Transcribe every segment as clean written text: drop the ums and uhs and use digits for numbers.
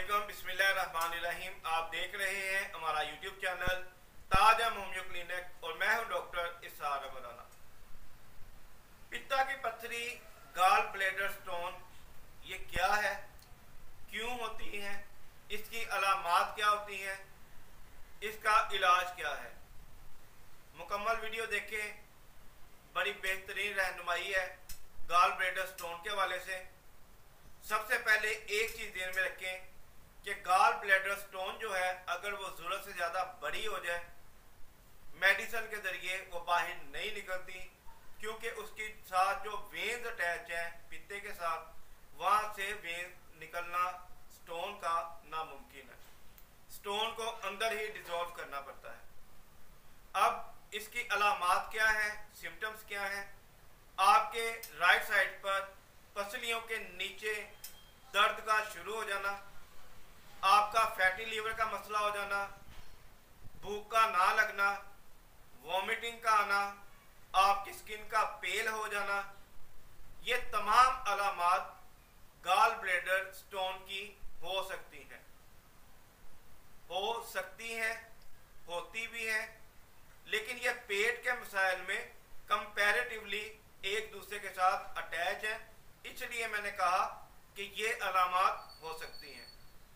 अस्सलामुअलैकुम, बिस्मिल्लाहिर्रहमानिर्रहीम। आप देख रहे हैं हमारा YouTube channel Taj M homeo clinic और मैं हूं डॉक्टर इसार अमराना। पित्ता की पत्थरी, गाल ब्लैडर स्टोन, ये क्या है, क्यों होती है, इसकी अलामात क्या होती हैं, इसका इलाज क्या है। मुकम्मल वीडियो देखें, बड़ी बेहतरीन रहनुमाई है गाल ब्लैडर स्टोन के हवाले से। सबसे पहले एक चीज़ ध्यान में रखें कि गाल ब्लैडर स्टोन जो है, अगर वो ज़रूरत से ज़्यादा बड़ी हो जाए, मेडिसिन के ज़रिए वो बाहर नहीं निकलती, क्योंकि उसके साथ जो वेन्स अटैच हैं पित्ते के साथ, वहाँ से वेन्स निकलना स्टोन का नामुमकिन है। स्टोन को अंदर ही डिसॉल्व करना पड़ता है। अब इसकी अलामात क्या हैं, सिम्टम्स क्या हैं। आपके राइट साइड पर पसलियों के नीचे दर्द का शुरू हो जाना, आपका फैटी लीवर का मसला हो जाना, भूख का ना लगना, वॉमिटिंग का आना, आपकी स्किन का पेल हो जाना, ये तमाम अलामात गाल ब्लैडर स्टोन की हो सकती हैं। होती भी हैं, लेकिन ये पेट के मसाइल में कंपैरेटिवली एक दूसरे के साथ अटैच है, इसलिए मैंने कहा कि ये अलामात हो सकती हैं।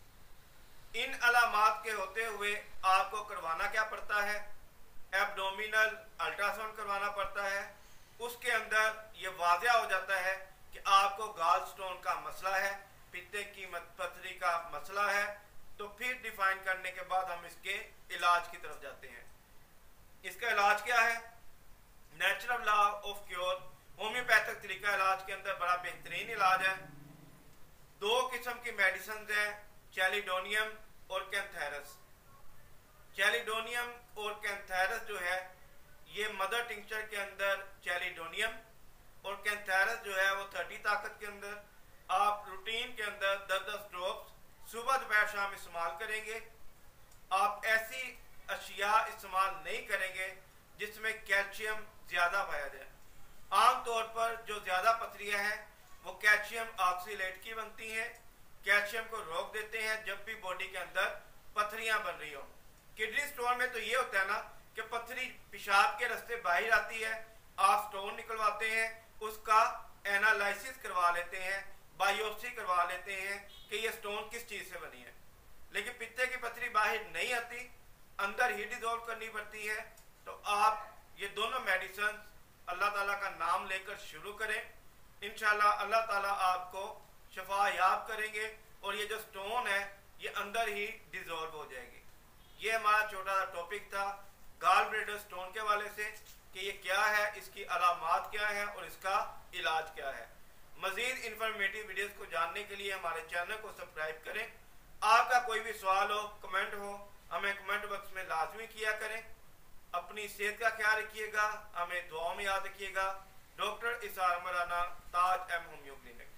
इन अलामात के होते हुए आपको करवाना क्या पड़ता है, एब्डोमिनल अल्ट्रासाउंड करवाना पड़ता है। उसके अंदर ये वाज़िया हो जाता है कि आपको गाल स्टोन का मसला है, पित्ते की पथरी का मसला है। तो फिर डिफाइन करने के बाद हम इसके इलाज की तरफ जाते हैं। इसका इलाज क्या है, natural law of cure, homeopathic तरीका इलाज के अंदर बड़ा बेहतरीन इलाज है। दो किस्म की मेडिसिन हैं, चैलिडोनियम और कैंथेरस। चैलिडोनियम और कैंथेरस जो है, ये मदर टिंक्चर के अंदर चैलिडोनियम और कैंथेरस जो है वो 30 ताकत के अंदर आप रूटीन के अंदर 10-10 ड्रॉप्स सुबह दोपहर शाम इस्तेमाल करेंगे। आप ऐसी अशिया इस्तेमाल नहीं करेंगे जिसमें कैल्शियम ज़्यादा पाया जाए। आमतौर पर जो ज़्यादा पथरियाँ हैं वो कैल्शियम ऑक्सीलेट की बनती हैं, कैल्शियम को रोक देते हैं जब भी बॉडी के अंदर पथरियाँ बन रही हो। किडनी स्टोन में तो ये होता है ना कि पथरी पेशाब के रास्ते बाहर आती है, आप स्टोन निकलवाते हैं, उसका एनालिसिस करवा लेते हैं, बायोप्सी करवा लेते हैं कि ये स्टोन किस चीज़ से बनी है। लेकिन पित्ते की पथरी बाहर नहीं आती, अंदर ही डिजोल्व करनी पड़ती है। तो आप ये दोनों मेडिसिन अल्लाह ताला का नाम लेकर शुरू करें, इंशाल्लाह अल्लाह ताला आपको शफा याब करेंगे और ये जो स्टोन है ये अंदर ही डिजोल्व हो जाएगी। ये हमारा छोटा सा टॉपिक था गाल ब्लैडर स्टोन के हवाले से कि ये क्या है, इसकी अलामात क्या है और इसका इलाज क्या है। मजीद इंफॉर्मेटिव वीडियोस को जानने के लिए हमारे चैनल को सब्सक्राइब करें। आपका कोई भी सवाल हो, कमेंट हो, हमें कमेंट बॉक्स में लाजमी किया करें। अपनी सेहत का ख्याल रखिएगा, हमें दुआओं में याद रखिएगा। Doctor Isar Amrana, Taj M homeo clinic.